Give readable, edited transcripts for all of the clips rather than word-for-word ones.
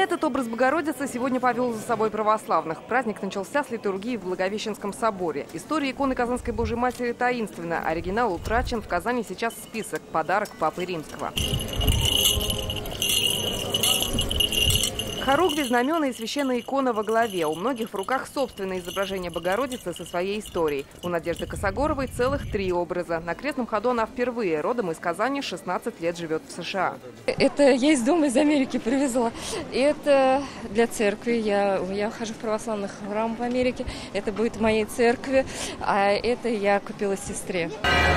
Этот образ Богородицы сегодня повел за собой православных. Праздник начался с литургии в Благовещенском соборе. История иконы Казанской Божьей Матери таинственна. Оригинал утрачен. В Казани сейчас список. Подарок Папы Римского. Хоругви, знамена и священная икона во главе. У многих в руках собственное изображение Богородицы со своей историей. У Надежды Косогоровой целых 3 образа. На крестном ходу она впервые. Родом из Казани, 16 лет живет в США. Это я из дома из Америки привезла. И это для церкви. Я хожу в православных храмах в Америке. Это будет в моей церкви. А это я купила сестре.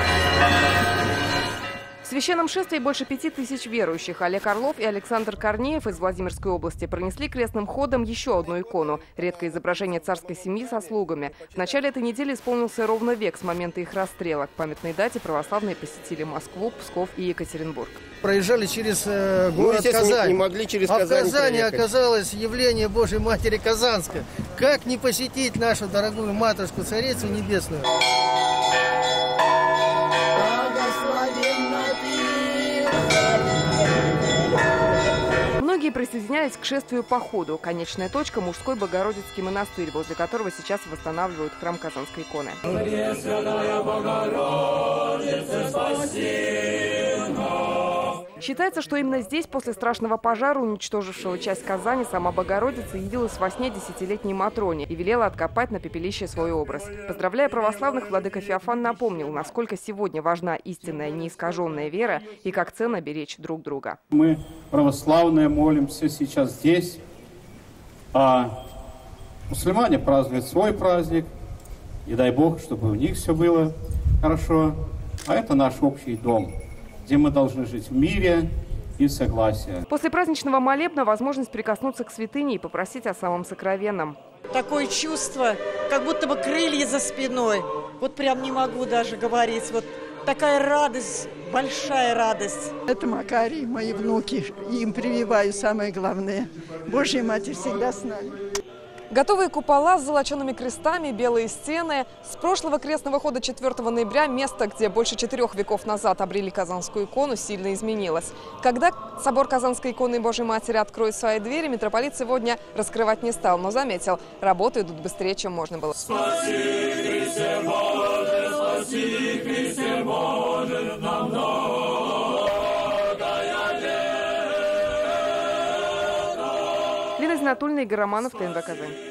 В священном шествии больше 5000 верующих. Олег Орлов и Александр Корнеев из Владимирской области пронесли крестным ходом еще одну икону – редкое изображение царской семьи со слугами. В начале этой недели исполнился ровно век с момента их расстрела. К памятной дате православные посетили Москву, Псков и Екатеринбург. Проезжали через город Казань. Не могли через а Казань в Казани проехать. Оказалось явление Божьей Матери Казанской. Как не посетить нашу дорогую матушку, Царицу Небесную? Многие присоединялись к шествию по ходу. Конечная точка – мужской Богородицкий монастырь, возле которого сейчас восстанавливают храм Казанской иконы. Считается, что именно здесь, после страшного пожара, уничтожившего часть Казани, сама Богородица явилась во сне 10-летней Матроне и велела откопать на пепелище свой образ. Поздравляя православных, владыка Феофан напомнил, насколько сегодня важна истинная неискаженная вера и как ценно беречь друг друга. Мы, православные, молимся сейчас здесь, а мусульмане празднуют свой праздник, и дай Бог, чтобы у них все было хорошо. А это наш общий дом, где мы должны жить в мире и согласии. После праздничного молебна возможность прикоснуться к святыне и попросить о самом сокровенном. Такое чувство, как будто бы крылья за спиной. Вот прям не могу даже говорить. Вот такая радость, большая радость. Это Макарий, мои внуки. Им прививаю самое главное. Божья Матерь всегда с нами. Готовые купола с золочеными крестами, белые стены. С прошлого крестного хода 4 ноября место, где больше 4 веков назад обрели Казанскую икону, сильно изменилось. Когда собор Казанской иконы Божьей Матери откроет свои двери, митрополит сегодня раскрывать не стал, но заметил, работы идут быстрее, чем можно было. Спаси, Христе Боже, спаси, Христе Боже, нам Лена Зинатульна, Игорь Романов, ТНВ Казань.